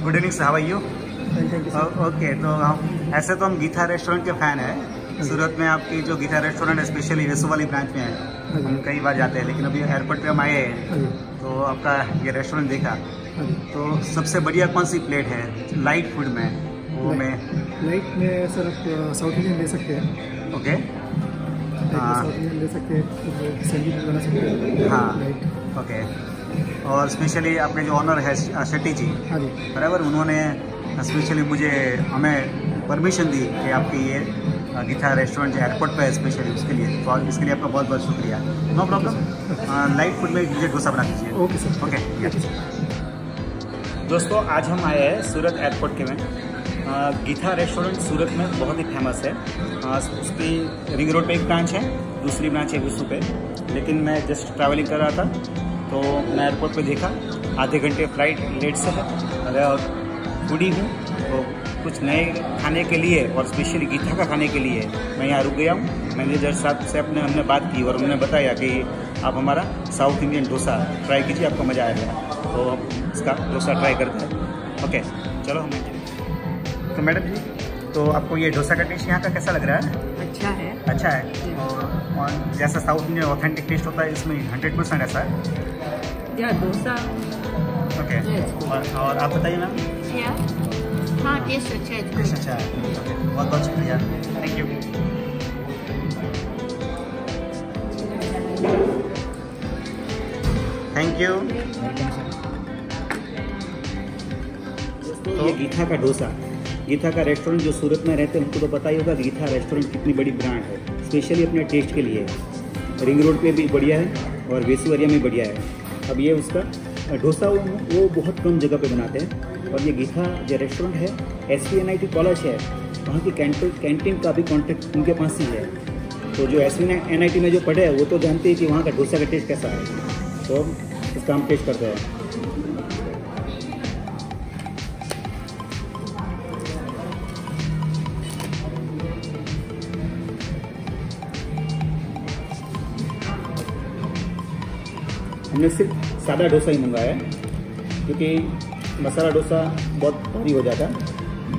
Good evening sir, how are you? Okay, तो ऐसे तो हम गीता रेस्टोरेंट के फ़ैन हैं। सूरत में आपकी जो गीता रेस्टोरेंट है, स्पेशली वेसू वाली ब्रांच में है, हम कई बार जाते हैं। लेकिन अभी एयरपोर्ट पे हम आए हैं तो आपका ये रेस्टोरेंट देखा, तो सबसे बढ़िया कौन सी प्लेट है लाइट फूड में? वो लाइट में सर आप साउथ इंडियन ले सकते हैं। ओके, साउथ इंडियन ले सकते हैं, सैंडविच बना सकते हैं। हाँ, ओके। और स्पेशली अपने जो ऑनर है शेट्टी जी, हाँ जी, बराबर, उन्होंने स्पेशली हमें परमिशन दी कि आपकी ये गीता रेस्टोरेंट जो एयरपोर्ट पे है स्पेशली उसके लिए, तो इसके लिए आपका बहुत बहुत शुक्रिया। नो प्रॉब्लम, लाइट फूड में मुझे डोसा बना दीजिए। Okay sir, okay. दोस्तों, आज हम आए हैं सूरत एयरपोर्ट के में। गीता रेस्टोरेंट सूरत में बहुत ही फेमस है। उसकी रिंग रोड पे एक ब्रांच है, दूसरी ब्रांच है विशु पे। लेकिन मैं जस्ट ट्रैवलिंग कर रहा था तो मैं एयरपोर्ट पे देखा आधे घंटे फ्लाइट लेट से है और फूडी हूँ, तो कुछ नए खाने के लिए और स्पेशली गीता का खाने के लिए मैं यहाँ रुक गया हूँ। मैनेजर साहब से हमने बात की और उन्होंने बताया कि आप हमारा साउथ इंडियन डोसा ट्राई कीजिए, आपको मज़ा आएगा। तो हम इसका डोसा ट्राई करते हैं। ओके, चलो हम। तो मैडम जी, तो आपको ये डोसा का टेस्ट यहाँ का कैसा लग रहा है? अच्छा है। अच्छा है, और जैसा साउथ इंडियन ऑथेंटिक टेस्ट होता है इसमें 100% ऐसा है या डोसा? ओके। और आप बताइए मैम। हाँ, टेस्ट अच्छा है। टेस्ट अच्छा है, ओके, बहुत बहुत शुक्रिया, थैंक यू। Thank you. तो ये गीता का डोसा, गीता का रेस्टोरेंट जो सूरत में रहते हैं उनको तो पता ही होगा गीता रेस्टोरेंट कितनी बड़ी ब्रांड है, स्पेशली अपने टेस्ट के लिए। रिंग रोड पे भी बढ़िया है और वेसू एरिया में बढ़िया है। अब ये उसका डोसा वो बहुत कम जगह पे बनाते हैं। और ये गीता जो रेस्टोरेंट है SVNIT कॉलेज है, वहाँ की कैंटीन का भी कॉन्टेक्ट उनके पास ही है। तो जो SVNIT में जो पढ़े हैं वो तो जानते हैं कि वहाँ का डोसा का टेस्ट कैसा है। तो इसका हम टेस्ट करते हैं। हमने सिर्फ सादा डोसा ही मंगाया है क्योंकि मसाला डोसा बहुत भारी हो जाता है।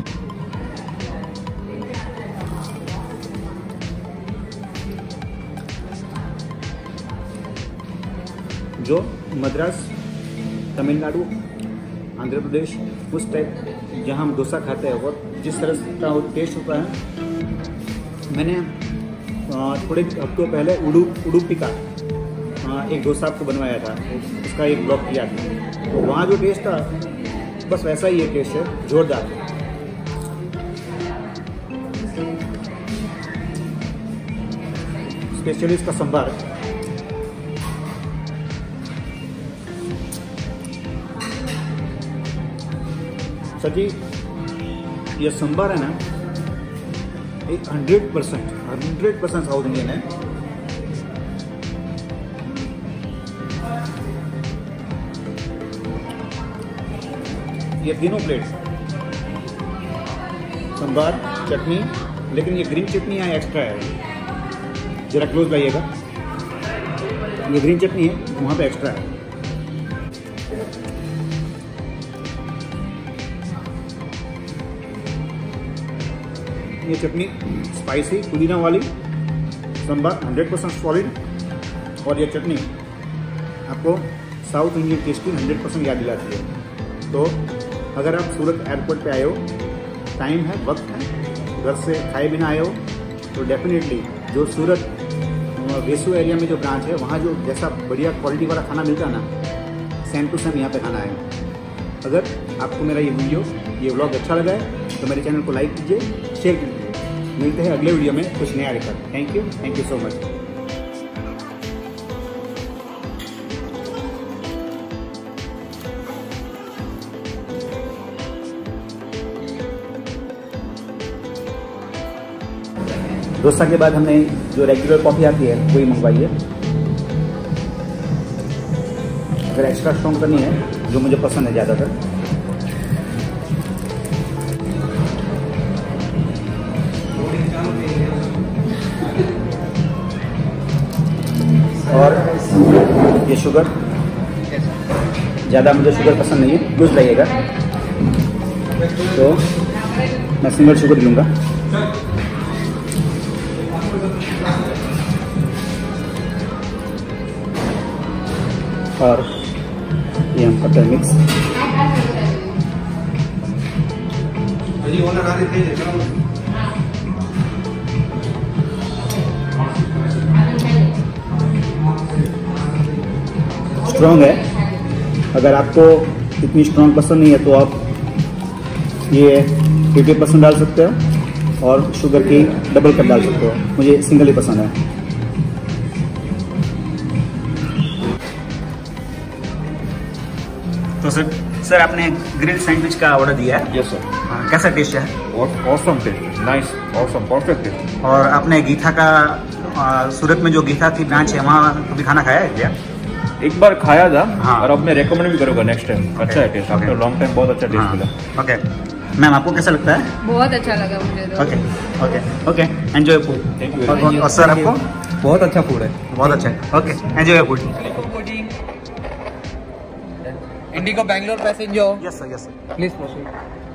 जो मद्रास, तमिलनाडु, आंध्र प्रदेश उस टाइप जहाँ हम डोसा खाते हैं और जिस तरह का वो टेस्ट होता है। मैंने थोड़े हफ्तों पहले उडुपी का एक डोसा आपको बनवाया था, उसका एक ब्लॉग किया था। तो वहाँ जो टेस्ट था बस वैसा ही ये टेस्ट है, जोरदार। स्पेशली इसका संभार, सची ये संभार है ना, एक 100% साउथ इंडियन है। ये तीनों प्लेट संभार, चटनी, लेकिन ये ग्रीन चटनी यहाँ एक्स्ट्रा है, जरा क्लोज लाइएगा। ये ग्रीन चटनी है, वहाँ पे एक्स्ट्रा है। ये चटनी स्पाइसी पुदीना वाली, संभार 100% सॉलिड, और ये चटनी आपको साउथ इंडियन टेस्ट की 100% याद दिलाती है। तो अगर आप सूरत एयरपोर्ट पे आए हो, टाइम है, वक्त है, घर से खाए बिना आए हो, तो डेफिनेटली जो सूरत वेसू एरिया में जो ब्रांच है वहाँ जो जैसा बढ़िया क्वालिटी वाला खाना मिलता है ना, सेम टू सेम यहाँ पे खाना है। अगर आपको मेरा ये वीडियो, ये व्लॉग अच्छा लगा है तो मेरे चैनल को लाइक कीजिए, शेयर कीजिए। मिलते हैं अगले वीडियो में कुछ नया लेकर। Thank you so much. Dosa के बाद हमने जो रेगुलर कॉफ़ी आती है वही मंगवाई है। अगर एक्स्ट्रा स्ट्रॉन्ग करनी है, जो मुझे पसंद है ज़्यादातर। और ये शुगर, ज़्यादा मुझे शुगर पसंद नहीं है, लूज लगेगा। तो मैं सिंगल शुगर लूँगा। और ये हम करते हैं मिक्स। स्ट्रॉन्ग है, अगर आपको इतनी स्ट्रॉन्ग पसंद नहीं है तो आप ये 50% डाल सकते हो और शुगर की डबल कप डाल सकते हो। मुझे सिंगल ही पसंद है। तो सर आपने ग्रिल सैंडविच का ऑर्डर दिया है? Yes sir. हाँ, कैसा टेस्ट है? Awesome taste, nice, awesome, perfect taste. और आपने गीथा का सूरत में जो गीथा की ब्रांच है वहाँ कभी खाना खाया है क्या? एक बार खाया था। हाँ। और अब मैं रेकमेंड भी करूँगा नेक्स्ट टाइम। अच्छा है टेस्ट, आफ्टर लॉन्ग टाइम बहुत अच्छा टेस्ट मिला। ओके मैम, आपको कैसा लगता है? बहुत अच्छा लगा मुझे तो। Okay okay okay, enjoy food. Thank you very much. और सर आपको? बहुत अच्छा फूड है। बहुत अच्छा है। Okay, enjoy food. IndiGo Bangalore passenger yes sir, yes sir. Please proceed.